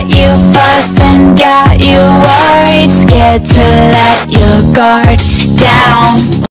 got you fussed and got you worried, scared to let your guard down.